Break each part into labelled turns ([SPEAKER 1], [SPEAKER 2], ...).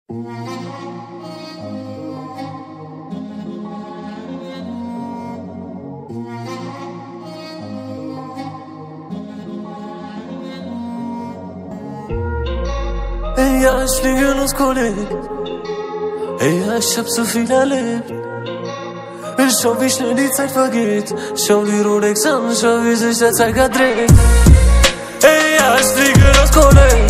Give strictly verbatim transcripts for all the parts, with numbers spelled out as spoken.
[SPEAKER 1] Ey, ja, ich fliege los, Kolleg. Ey, ja, ich hab so viel erlebt. Ich schau, wie schnell die Zeit vergeht. Schau die Rolex an, schau, wie sich der Zeiger dreht. Ey, ja, ich fliege los, Kolleg.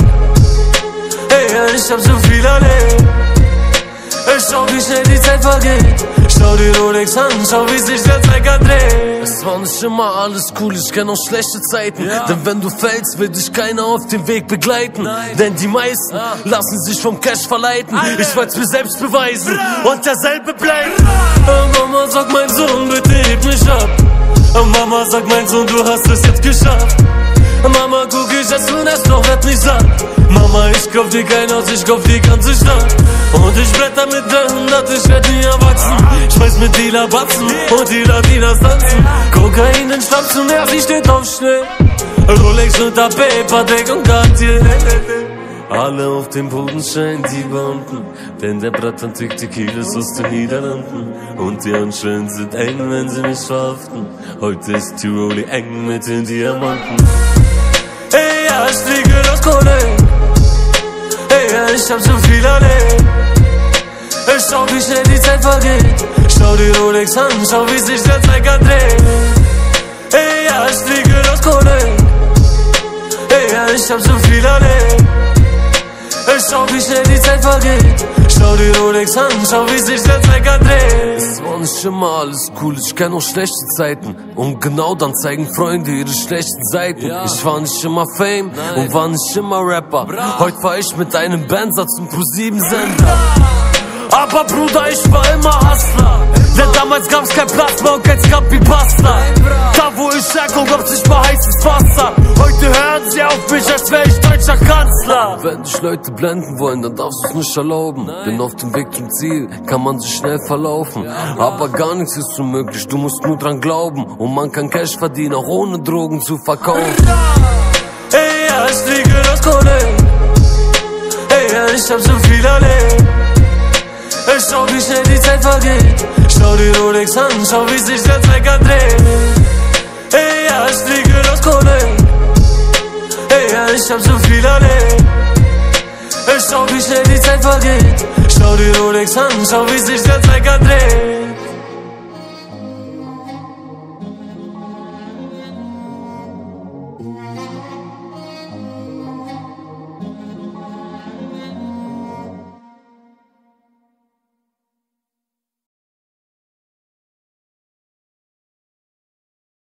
[SPEAKER 1] Ey, ja, ich hab so viel erlebt. Ich schau, wie schnell die Zeit vergeht. Schau die Rolex an, schau, wie sich der Zeiger dreht. Es war nicht immer alles cool, ich kenn auch schlechte Zeiten, ja. Denn wenn du fällst, wird dich keiner auf dem Weg begleiten. Nein. Denn die meisten ja. lassen sich vom Cash verleiten. Alle. Ich wollt's mir selbst beweisen Bra. und derselbe bleiben. Bra. Mama sagt, mein Sohn, bitte heb mich ab. Mama sagt, mein Sohn, du hast es jetzt geschafft. Mama, guck, ich esse und ess noch, werd nicht satt. Mama, ich kauf dir kein Haus, ich kauf die ganze Stadt. Und ich blätter mit der hundert, ich werd nie erwachsen. Schmeiß mit Dealer Batzen und die Latinas tanzen. Kokain in Schnapsen, ja, sie steht auf Schnee. Rolex unter Paperdeck und Cartier. Alle auf dem Boden scheinen die Beamten, denn der Bratan tickt die Kilos aus den Niederlanden. Und die Handschellen sind eng, wenn sie mich verhaften. Heute ist die Rolli eng mit den Diamanten. Ey, ja, ich fliege los, Kolleg. Ey, ja, ich hab so viel erlebt. Ich schau, wie schnell die Zeit vergeht. Schau die Rolex an, schau, wie sich der Zeiger dreht. Ey, ja, ich fliege los, Kolleg. Ey, ja, ich hab so viel erlebt. Ich schau, wie schnell die Zeit vergeht. Schau die Rolex an, schau, wie sich der Zeiger dreht. Es war nicht immer alles cool, ich kenn auch schlechte Zeiten. Und genau dann zeigen Freunde ihre schlechten Seiten. Ja. Ich war nicht immer Fame Nein. und war nicht immer Rapper. Bra. Heute fahr ich mit einem Benzer zum Pro sieben Sender. Aber Bruder, ich war immer Hustler. Denn damals gab's kein Plasma und kein Scampi-Pasta. Da wo ich herkomme, gab's nicht mal heißes Wasser. Heute hören sie auf mich, als wär ich deutscher Kanzler. Wenn dich Leute blenden wollen, dann darfst du's nicht erlauben. Nein. Denn auf dem Weg zum Ziel kann man sich schnell verlaufen. Ja, aber gar nichts ist unmöglich, du musst nur dran glauben. Und man kann Cash verdienen, auch ohne Drogen zu verkaufen. Ey, ja, ich fliege los, Kolleg. Ey, ja, ich hab so viel erlebt. Ich schau, wie schnell die Zeit vergeht. Schau die Rolex an, schau, wie sich der Zeiger dreht. Ey, ja, ich fliege los, Kolleg. Ey, ja, ich hab so viel erlebt. Ich schau, wie schnell die Zeit vergeht. Schau die Rolex an, schau, wie sich der Zeiger dreht.